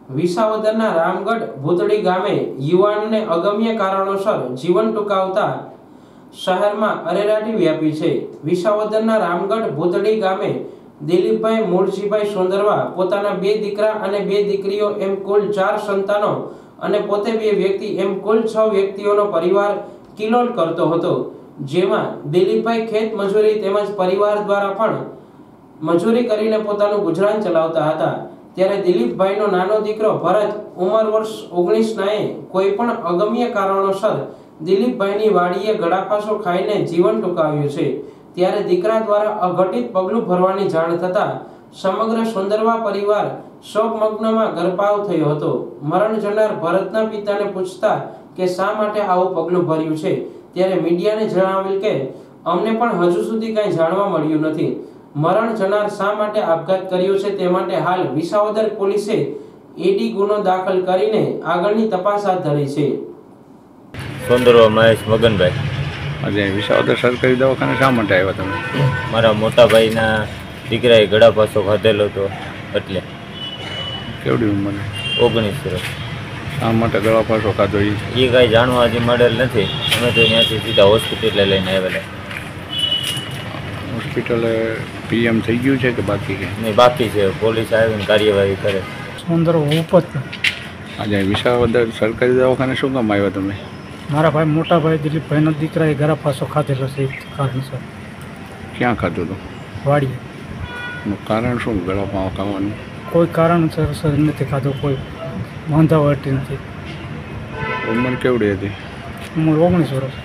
વિસાવદરના રામગઢ ભૂતળી ગામે યુવાનને અગમ્ય કારણોસર જીવન ટૂંકાવતા શહેરમાં અરેરાટી વ્યાપી છે। વિસાવદરના રામગઢ ભૂતળી ગામે દિલીપભાઈ મૂળજીભાઈ સોંદરવા પોતાના 2 દીકરા અને 2 દીકરીઓ એમ કુલ 4 સંતાનો અને પોતે 2 વ્યક્તિ એમ કુલ 6 વ્યક્તિઓનો પરિવાર કિલોલ કરતો હતો, જેમાં દિલીપભાઈ ખેત મજૂરી તેમજ પરિવાર દ્વારા પણ મજૂરી કરીને પોતાનું ગુજરાન ચલાવતા હતા। ત્યારે દિલીપભાઈનો નાનો દીકરો ભરત ઉંમર વર્ષ 19 નાએ કોઈ પણ અગમ્ય કારણોસર દિલીપભાઈની વાડીએ ગળાફાંસો ખાઈને જીવન ટૂંકાવ્યું છે। ત્યારે દીકરા દ્વારા અઘટિત પગલું ભરવાની જાણ થતા સમગ્ર સોંદરવા પરિવાર શોકમગ્નમાં ગરકાવ થયો હતો। મરણ જનાર ભરતના પિતાને પૂછતા કે શા માટે આવું પગલું ભર્યું છે, ત્યારે મીડિયાને જણાવેલ કે અમને પણ હજુ સુધી કંઈ જાણવા મળ્યું નથી। મરણ જનાર શા માટે આપઘાત કર્યો છે તે માટે હાલ વિસાવદર પોલીસે એડી ગુનો દાખલ કરીને આગળની તપાસ હાથ ધરી છે। સોંદરવા મહેશ મગનભાઈ। આજે વિસાવદર સરકારી દવાખાને શા માટે આવ્યા તમે? મારા મોટા ભાઈના દીકરાએ ગળાફાંસો ખાધેલો હતો એટલે। કેવડી ઉંમર? 19 વર્ષ। શા માટે ગળાફાંસો ખાધો એ કાંઈ જાણવા હજી મળેલ નથી। અમે તો ત્યાંથી સીધા હોસ્પિટલે લઈને આવેલા। હોસ્પિટલે પીએમ થઈ ગયું છે કે બાકી છે? નહીં, બાકી છે। પોલીસ આવીને કાર્યવાહી કરે। સોંદરવા ઉપત આજે વિસાવદર સરકારી દવાખાને શું કામ આવ્યા તમે? મારા ભાઈ મોટા ભાઈ દિલીપભાઈનો દીકરાએ ગળાફાંસો ખાધેલો છે કારણસર। ક્યાં ખાધું હતું? વાડીએ। કારણ શું ગળાફાંસો ખાવાનું? કોઈ કારણસર નથી ખાધો, કોઈ વાંધાવટી નથી। ઉંમર કેવડી હતી? ઉંમર 19 વર્ષ।